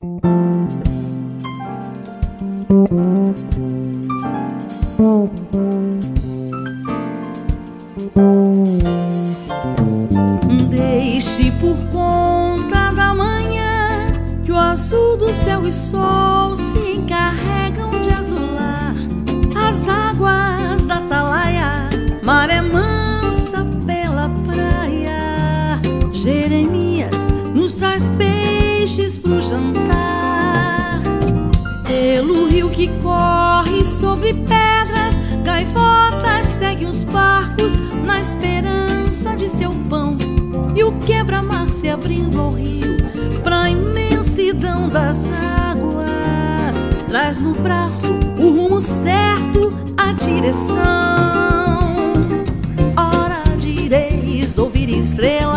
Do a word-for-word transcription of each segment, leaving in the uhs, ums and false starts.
Deixe por conta da manhã que o azul do céu e sol se encarregam de azular as águas da Atalaia, maré mansa pela praia. Jeremias nos traz peixes pro jantar. Pelo rio que corre sobre pedras, gaivotas seguem os barcos na esperança de seu pão. E o quebra-mar se abrindo ao rio pra imensidão das águas, traz no braço o rumo certo, a direção. Ora direis ouvir estrelas,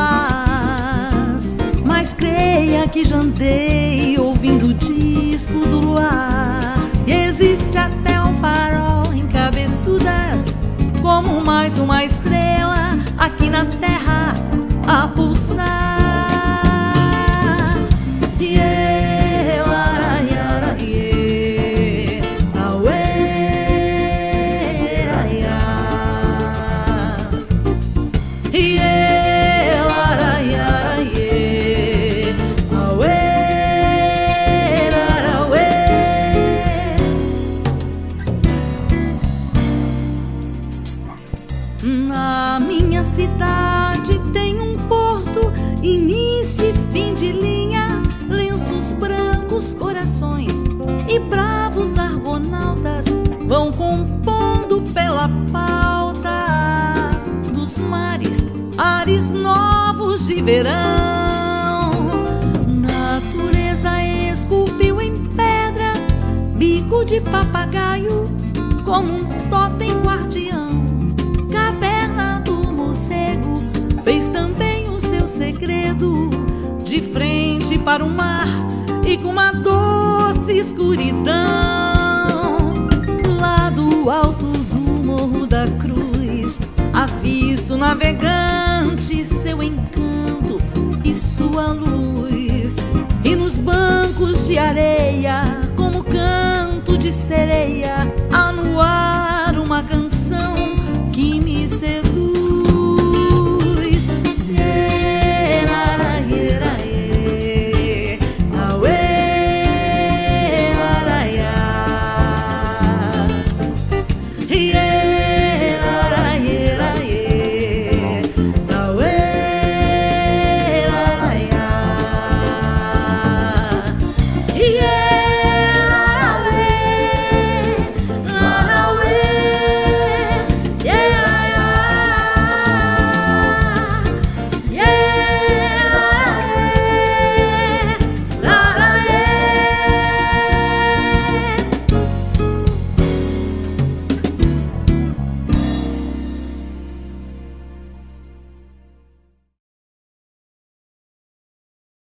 mas creia que já andei ouvindo o disco do luar. E existe até um farol em cabeçudas, como mais uma estrela aqui na terra a pulsar. Iê, lara, iara, iê, auê, raia. Iê, lara, iara, iê, auê, rarauê. Na minha cidade tem um porto, início e fim de linha, lenços brancos, corações e bravos argonautas vão compondo pela pauta dos mares, ares novos de verão. Natureza esculpiu em pedra bico de papagaio como um totem guardião. Caverna do morcego fez também o seu segredo, de frente para o mar e com uma doce escuridão. Lá do alto do Morro da Cruz, avista o navegante, seu encanto e sua luz. E nos bancos de areia, como canto de sereia, há no ar